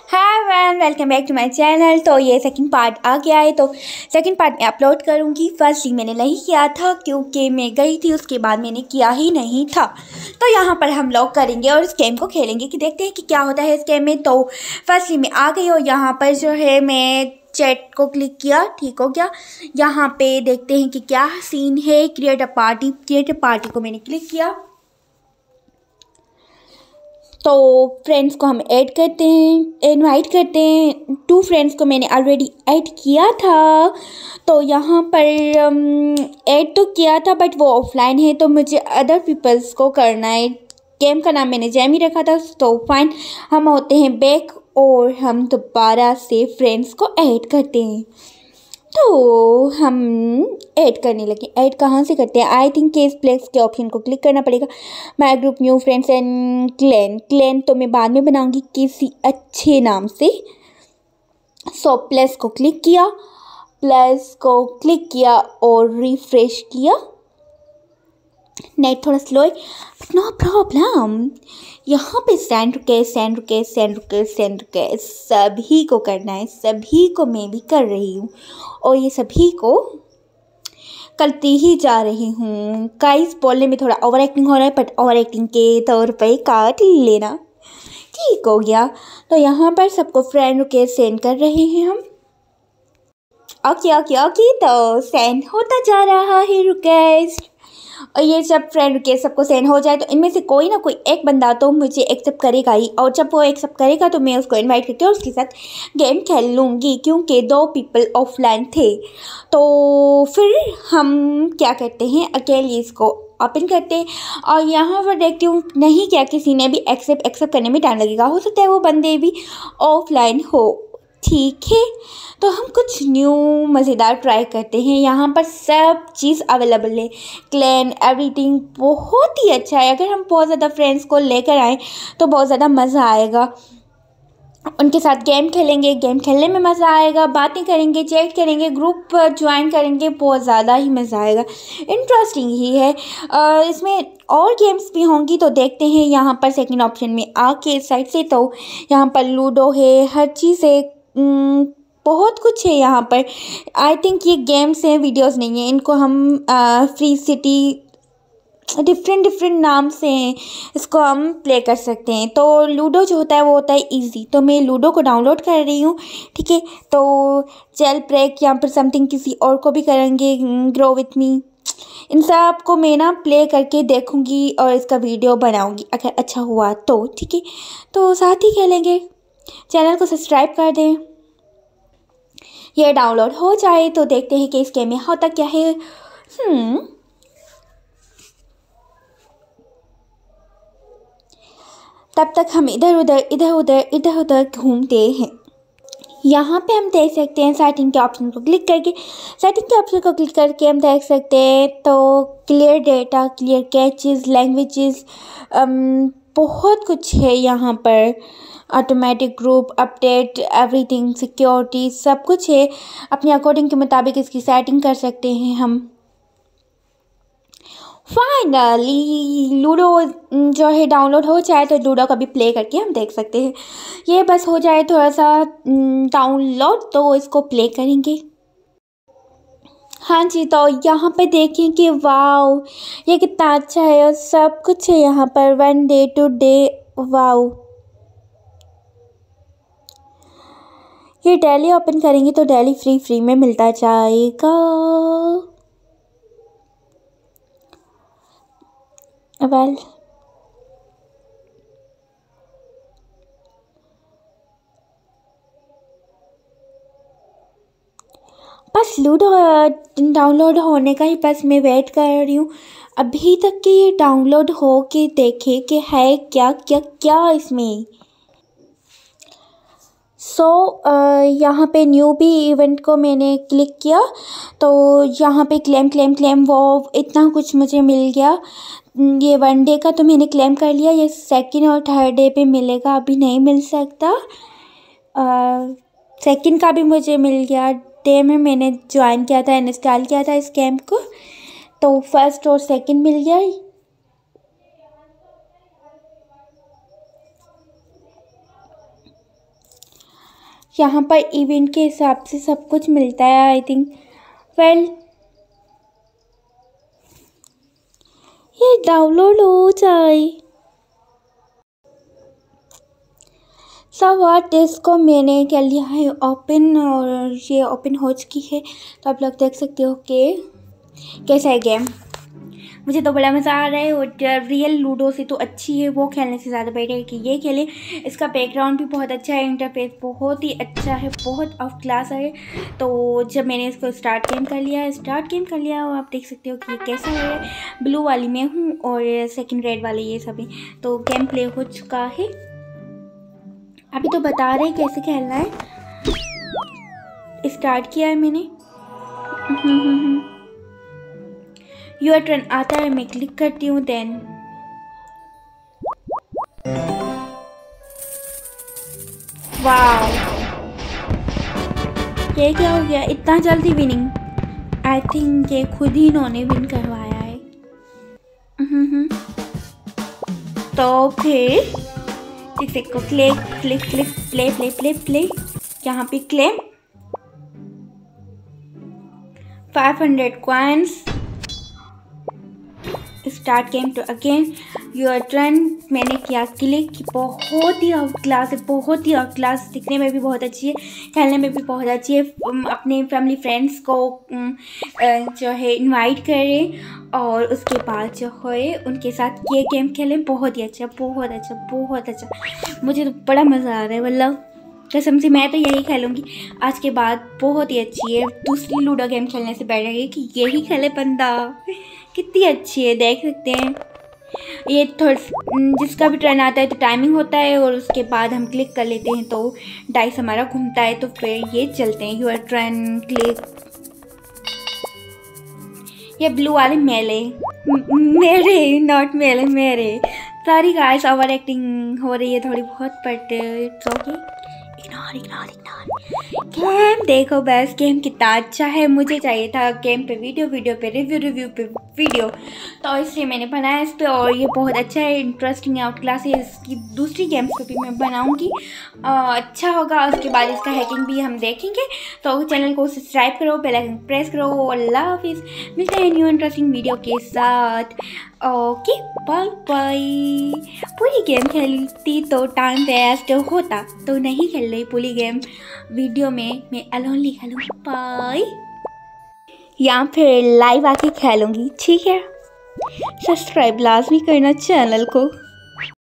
Hi everyone, welcome back to my channel. तो ये second part आ गया है, तो सेकंड पार्ट में अपलोड करूँगी। फर्स्टली मैंने नहीं किया था क्योंकि मैं गई थी, उसके बाद मैंने किया ही नहीं था। तो यहाँ पर हम लोग करेंगे और इस गेम को खेलेंगे कि देखते हैं कि क्या होता है इस गेम में। तो फर्स्टली मैं आ गई और यहाँ पर जो है मैं चैट को क्लिक किया, ठीक हो गया। यहाँ पे देखते हैं कि क्या सीन है। क्रिएट अ पार्टी को मैंने क्लिक किया। तो फ्रेंड्स को हम ऐड करते हैं, इनवाइट करते हैं। 2 फ्रेंड्स को मैंने ऑलरेडी ऐड किया था। तो यहाँ पर ऐड तो किया था बट वो ऑफलाइन है, तो मुझे अदर पीपल्स को करना है। गेम का नाम मैंने जैमी रखा था। तो फाइन, हम होते हैं बैक और हम दोबारा से फ्रेंड्स को ऐड करते हैं। तो हम ऐड करने लगे। ऐड कहाँ से करते हैं? आई थिंक केस प्लेस के ऑप्शन को क्लिक करना पड़ेगा। My group, new friends and clan तो मैं बाद में बनाऊंगी किसी अच्छे नाम से। सो प्लस को क्लिक किया और रिफ्रेश किया। नेट थोड़ा स्लो है बट नो प्रॉब्लम। यहाँ पे सेंड रिक्वेस्ट सभी को करना है। सभी को मैं भी कर रही हूँ और ये सभी को करती ही जा रही हूँ। गाइस, बोलने में थोड़ा ओवर एक्टिंग हो रहा है बट ओवर एक्टिंग के तौर पे काट लेना, ठीक हो गया। तो यहाँ पर सबको फ्रेंड रिक्वेस्ट सेंड कर रहे हैं हम। ओके तो सेंड होता जा रहा है रिक्वेस्ट। और ये जब फ्रेंड रिक्वेस्ट सबको सेंड हो जाए तो इनमें से कोई ना कोई एक बंदा तो मुझे एक्सेप्ट करेगा ही। और जब वो एक्सेप्ट करेगा तो मैं उसको इनवाइट करके और उसके साथ गेम खेल लूँगी, क्योंकि 2 पीपल ऑफलाइन थे। तो फिर हम क्या करते हैं, अकेले इसको ओपन करते हैं और यहाँ पर देखती हूँ नहीं क्या किसी ने भी एक्सेप्ट करने में टाइम लगेगा। हो सकता है वो बंदे भी ऑफलाइन हो, ठीक है। तो हम कुछ न्यू मज़ेदार ट्राई करते हैं। यहाँ पर सब चीज़ अवेलेबल है, क्लैन एवरीथिंग बहुत ही अच्छा है। अगर हम बहुत ज़्यादा फ्रेंड्स को लेकर आएँ तो बहुत ज़्यादा मज़ा आएगा। उनके साथ गेम खेलेंगे, गेम खेलने में मज़ा आएगा, बातें करेंगे, चैट करेंगे, ग्रुप ज्वाइन करेंगे, बहुत ज़्यादा ही मज़ा आएगा। इंटरेस्टिंग ही है। इसमें और गेम्स भी होंगी तो देखते हैं। यहाँ पर सेकंड ऑप्शन में आके साइड से तो यहाँ पर लूडो है, हर चीज़ है, बहुत कुछ है यहाँ पर। आई थिंक ये गेम्स हैं, वीडियोस नहीं है। इनको हम फ्री सिटी डिफरेंट नाम से हैं, इसको हम प्ले कर सकते हैं। तो लूडो जो होता है वो होता है इजी। तो मैं लूडो को डाउनलोड कर रही हूँ, ठीक है। तो जेल ब्रेक या फिर समथिंग किसी और को भी करेंगे, ग्रो विथ मी। इन सब को मैं ना प्ले करके देखूँगी और इसका वीडियो बनाऊँगी अगर अच्छा हुआ तो, ठीक है। तो साथ ही खेलेंगे। चैनल को सब्सक्राइब कर दें। ये डाउनलोड हो जाए तो देखते हैं कि इस गेम में होता क्या है। तब तक हम इधर उधर घूमते हैं। यहाँ पे हम देख सकते हैं सेटिंग के ऑप्शन को क्लिक करके हम देख सकते हैं। तो clear data, clear caches, languages, बहुत कुछ है यहाँ पर। Automatic group update, everything, security, सब कुछ है। अपने अकॉर्डिंग के मुताबिक इसकी सेटिंग कर सकते हैं हम। फाइनली लूडो जो है डाउनलोड हो जाए तो लूडो का भी प्ले करके हम देख सकते हैं। ये बस हो जाए थोड़ा सा डाउनलोड तो इसको प्ले करेंगे। हाँ जी, तो यहाँ पे देखें कि वाओ ये कितना अच्छा है और सब कुछ है यहाँ पर। 1 डे टू डे, वाओ। ये डेली ओपन करेंगे तो डेली फ्री में मिलता जाएगा। वेल बस लूडो डाउनलोड होने का ही बस मैं वेट कर रही हूँ। अभी तक कि ये डाउनलोड हो के देखे कि है क्या क्या क्या इसमें। यहाँ पे न्यू भी इवेंट को मैंने क्लिक किया तो यहाँ पे क्लेम वो इतना कुछ मुझे मिल गया। ये 1 डे का तो मैंने क्लेम कर लिया। ये सेकंड और थर्ड डे पे मिलेगा, अभी नहीं मिल सकता। सेकंड का भी मुझे मिल गया। डे में मैंने ज्वाइन किया था, इंस्टॉल किया था इस कैंप को, तो फर्स्ट और सेकंड मिल गया। यहाँ पर इवेंट के हिसाब से सब कुछ मिलता है आई थिंक। वेल ये डाउनलोड हो जाए। सो व्हाट, इसको मैंने कर लिया है ओपन और ये ओपन हो चुकी है। तो आप लोग देख सकते हो कि कैसा है गेम। मुझे तो बड़ा मज़ा आ रहा है और रियल लूडो से तो अच्छी है वो खेलने से ज़्यादा बेटर है कि ये खेले। इसका बैकग्राउंड भी बहुत अच्छा है, इंटरफेस बहुत ही अच्छा है, बहुत ऑफ क्लास है। तो जब मैंने इसको स्टार्ट गेम कर लिया और आप देख सकते हो कि कैसा है। ब्लू वाली में हूँ और सेकंड रेड वाले ये सभी। तो गेम प्ले हो चुका है, अभी तो बता रहे हैं कैसे खेलना है। स्टार्ट किया है मैंने। योर टर्न आता है, मैं क्लिक करती हूँ। देन वाव, ये क्या हो गया इतना जल्दी विनिंग। आई थिंक ये खुद ही इन्होंने विन करवाया है। तो फिर देखो click click click play play play play, यहाँ पे claim 500 coins. Start game to again your turn. मैंने किया क्लिक। बहुत ही आउट क्लास है, बहुत ही आउट क्लास। दिखने में भी बहुत अच्छी है, खेलने में भी बहुत अच्छी है। अपने फैमिली फ्रेंड्स को जो है इनवाइट करें और उसके बाद जो है उनके साथ ये गेम खेलें। बहुत ही अच्छा, बहुत अच्छा, बहुत अच्छा। मुझे तो बड़ा मज़ा आ रहा है, मतलब कसम से मैं तो यही खेलूँगी आज के बाद। बहुत ही अच्छी है, दूसरी लूडो गेम खेलने से बेटर है कि यही खेले बंदा। कितनी अच्छी है, देख सकते हैं। ये जिसका भी टर्न आता है तो टाइमिंग होता है और उसके बाद हम क्लिक कर लेते हैं तो डाइस हमारा घूमता है। तो फिर ये चलते हैं योर टर्न क्लिक। ये ब्लू वाले मेले मेरे, नॉट मेले मेरे। सारी गाइस ओवर एक्टिंग हो रही है थोड़ी बहुत, but it's okay. Ignore. Game देखो बस, गेम कितना अच्छा है। मुझे चाहिए था गेम पे वीडियो, वीडियो पे रिव्यू पे वीडियो, तो इसलिए मैंने बनाया इस पे। और ये बहुत अच्छा है, इंटरेस्टिंग आउट क्लास है। इसकी दूसरी गेम्स पे भी मैं बनाऊंगी, अच्छा होगा। उसके बाद इसका हैकिंग भी हम देखेंगे। तो चैनल को सब्सक्राइब करो, बेल आइकन प्रेस करो। अल्लाह हाफिज़, मिलते हैं न्यू इंटरेस्टिंग वीडियो के साथ। Okay bye bye. पूरी गेम खेलती तो टाइम वेस्ट होता, तो नहीं खेल रही पूरी गेम। वीडियो में मैं अलोनली खेलूँगी, बाय। या फिर लाइव आके खेलूँगी, ठीक है। सब्सक्राइब लाजमी करना चैनल को।